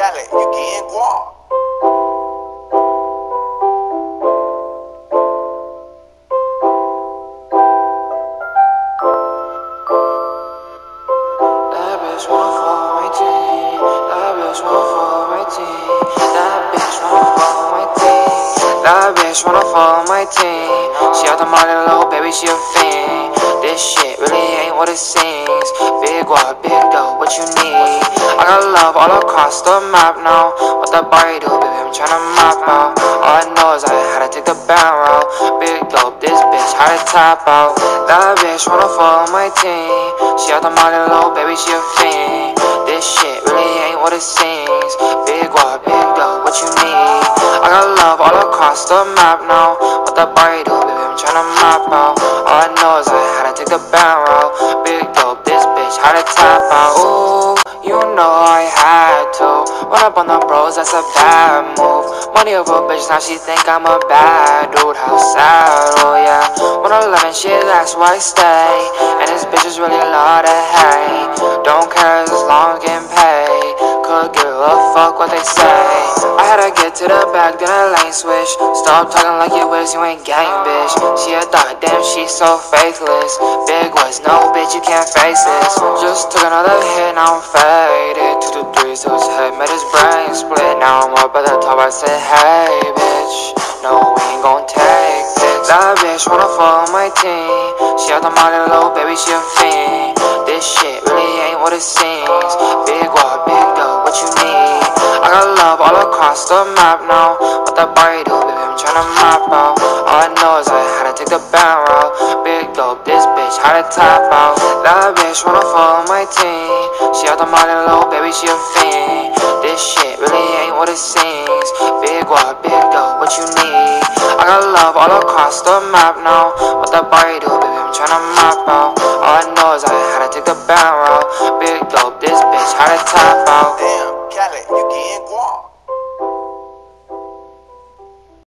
Cali, you getting guap. That bitch wanna follow my team. That bitch wanna follow my team. That bitch wanna follow my team. That bitch wanna follow my team. She out the market, little baby, she a fiend. This shit really ain't what it seems. Big what, big dough, what you need? I got love all across the map now. What that body do, baby? I'm tryna map out. All I know is I had to take the bound route. Big dope, this bitch had to tap out. That bitch wanna follow my team. She out the market, little baby, she a fiend. This shit really ain't what it seems. Big what, big dough, what you need? I got love all across the map now. What that body do, baby? I'm tryna map out. All I know is I had to take the bound route. Big dope, this bitch had to tap out. Ooh, you know I had to. Run up on the bros, that's a bad move. Money over bitch, now she think I'm a bad dude. How sad, oh yeah. 111, she asks why I stay. And this bitch is really a lot of hate. Don't care as long as getting paid. Could give a fuck what they say. I had to get to the back, then I lane switch. Stop talking like you wish you ain't gang, bitch. She a thought, damn, she so faithless. Big was no bitch, you can't face this. Just took another hit, now I'm faded. 2 to 3 to his head, made his brain split. Now I'm up at the top, I said, hey, bitch. No, we ain't gon' take this. That bitch wanna follow my team. She out the market, little baby, she a fiend. This shit really ain't what it seems. Big what, big dough, what you need? I got love all across the map now. What that body do, baby? I'm tryna map out. All I know is I had to take the bound route. Big dope, this bitch had to tap out. That bitch wanna follow my team. She out the market, little baby, she a fiend. This shit really ain't what it seems. Big what, big dough, what you need? I got love all across the map now. What that body do, baby? I'm tryna map out. All I know is I had to take the bound route. Big dope, this bitch had to tap out. Damn, Cali, you getting guap.